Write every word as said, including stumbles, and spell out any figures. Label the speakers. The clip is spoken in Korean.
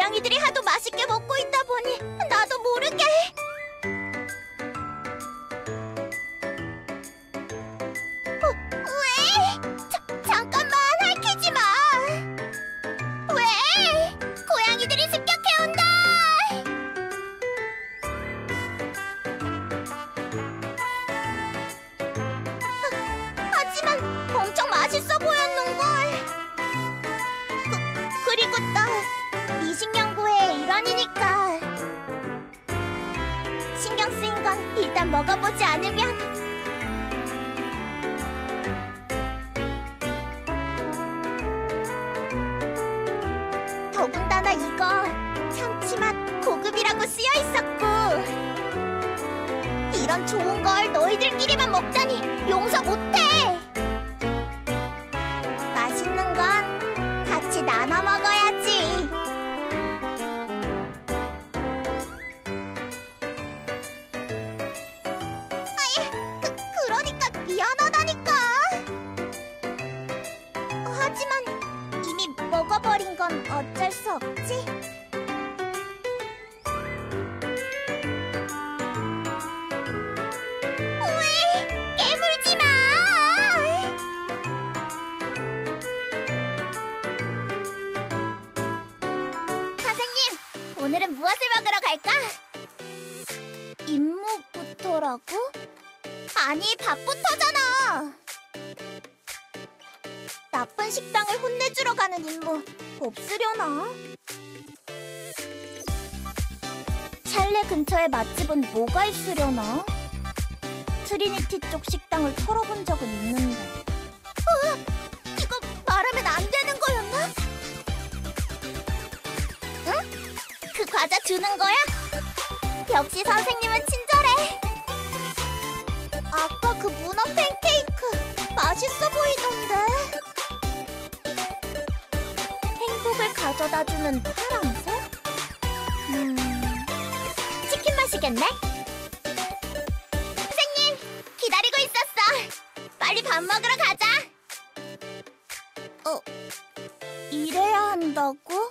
Speaker 1: 고양이들이 하도 맛있게 먹고 있다 보니 나도 모르게. 어, 왜? 자, 잠깐만, 핥히지 마. 왜? 고양이들이 습격해온다. 하지만 엄청 맛있어 보였는걸. 그, 그리고 나 미식연구회의 일원이니까 신경 쓰인 건 일단 먹어보지 않으면. 더군다나 이거 참치맛 고급이라고 쓰여 있었고, 이런 좋은 걸 너희들끼리만 먹다니 용서 못해. 맛있는 건 같이 나눠 먹어야지. 아이, 그, 그러니까 미안하다니까. 하지만 이미 먹어버린 건 어쩔 수 없지. 왜? 깨물지 마! 선생님, 오늘은 무엇을 먹으러 갈까? 임무부터라고? 아니, 밥부터잖아. 나쁜 식당을 혼내주러 가는 임무 없으려나? 찰레 근처에 맛집은 뭐가 있으려나? 트리니티 쪽 식당을 털어본 적은 있는데. 어? 이거 말하면 안 되는 거였나? 응? 그 과자 주는 거야? 역시 선생님은 친절해. 아까 그 문어 팬케이크 맛있어 보이던데. 행복을 가져다주는 파랑새? 음... 치킨 맛이겠네? 선생님! 기다리고 있었어! 빨리 밥 먹으러 가자! 어... 이래야 한다고?